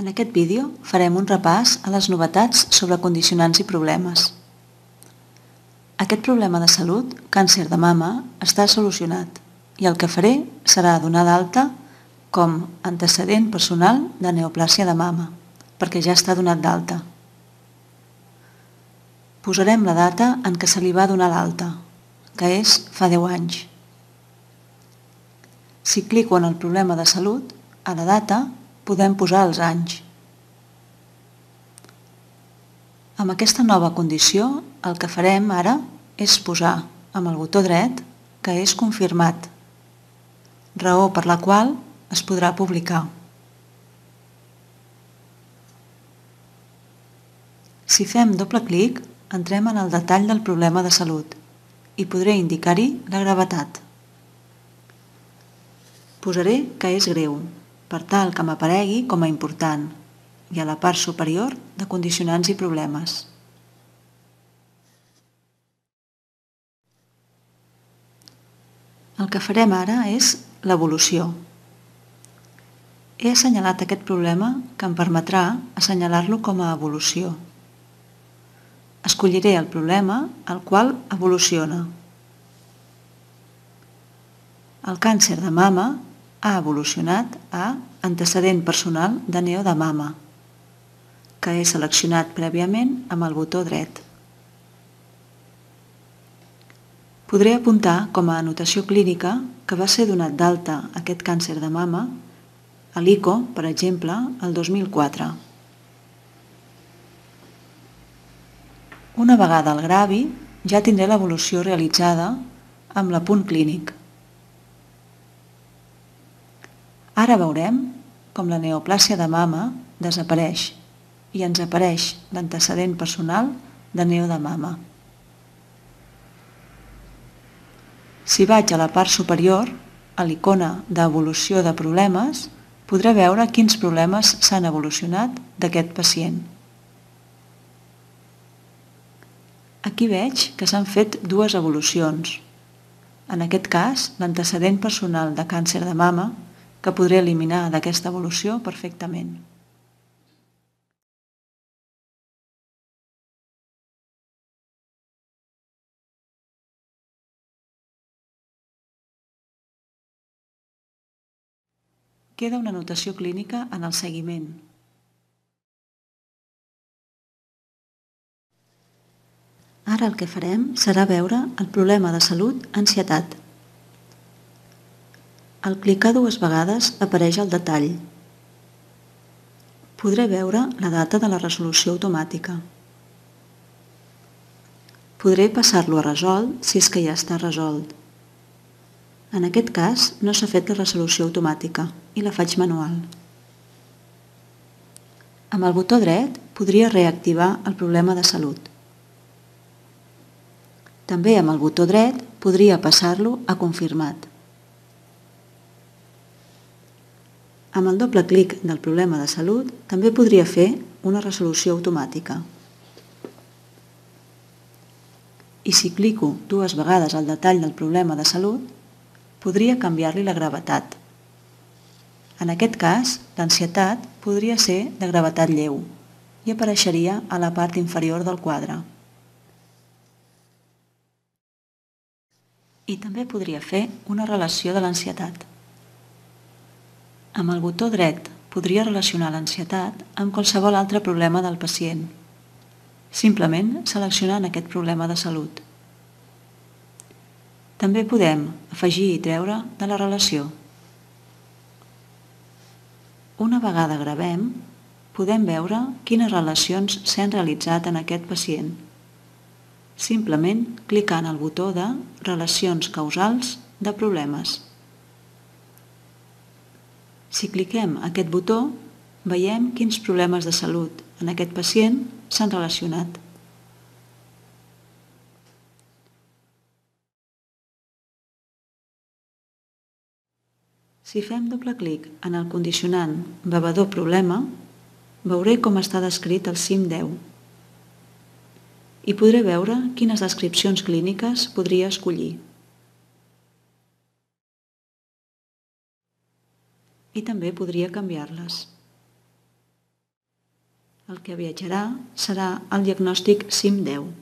En aquest vídeo farem un repàs a les novetats sobre condicionants i problemes. Aquest problema de salut, càncer de mama, està solucionat i el que faré serà donar d'alta com antecedent personal de neoplàsia de mama, perquè ja està donat d'alta. Posarem la data en què se li va donar l'alta, que és fa 10 anys. Si clico en el problema de salut, a la data podem posar els anys. Amb aquesta nova condició, el que farem ara és posar amb el botó dret que és confirmat, raó per la qual es podrà publicar. Si fem doble clic, entrem en el detall del problema de salut i podré indicar-hi la gravetat. Posaré que és greu, per tal que m'aparegui com a important, i a la part superior de condicionants i problemes. El que farem ara és l'evolució. He assenyalat aquest problema que em permetrà assenyalar-lo com a evolució. Escolliré el problema al qual evoluciona. El càncer de mama ha evolucionat a antecedent personal de neo de mama, que he seleccionat prèviament amb el botó dret. Podré apuntar com a anotació clínica que va ser donat d'alta aquest càncer de mama a l'ICO, per exemple, el 2004. Una vegada el gravi, ja tindré l'evolució realitzada amb l'apunt clínic. Ara veurem com la neoplàsia de mama desapareix i ens apareix l'antecedent personal de neo de mama. Si vaig a la part superior, a l'icona d'evolució de problemes, podré veure quins problemes s'han evolucionat d'aquest pacient. Aquí veig que s'han fet dues evolucions. En aquest cas, l'antecedent personal de càncer de mama, que podré eliminar d'aquesta evolució perfectament. Queda una anotació clínica en el seguiment. Ara el que farem serà veure el problema de salut ansietat. Al clicar dues vegades apareix el detall. Podré veure la data de la resolució automàtica. Podré passar-lo a resolt si és que ja està resolt. En aquest cas no s'ha fet la resolució automàtica i la faig manual. Amb el botó dret podria reactivar el problema de salut. També amb el botó dret podria passar-lo a confirmat. Amb el doble clic del problema de salut també podria fer una resolució automàtica. I si clico dues vegades al detall del problema de salut, podria canviar-li la gravetat. En aquest cas, l'ansietat podria ser de gravetat lleu i apareixeria a la part inferior del quadre. I també podria fer una relació de l'ansietat. Amb el botó dret podria relacionar l'ansietat amb qualsevol altre problema del pacient, simplement seleccionant aquest problema de salut. També podem afegir i treure de la relació. Una vegada gravem, podem veure quines relacions s'han realitzat en aquest pacient, simplement clicant el botó de Relacions causals de problemes. Si cliquem aquest botó, veiem quins problemes de salut en aquest pacient s'han relacionat. Si fem doble clic en el condicionant bevedor problema, veuré com està descrit el CIM-10 i podré veure quines descripcions clíniques podria escollir. I també podria canviar-les. El que viatjarà serà el diagnòstic CIM-10.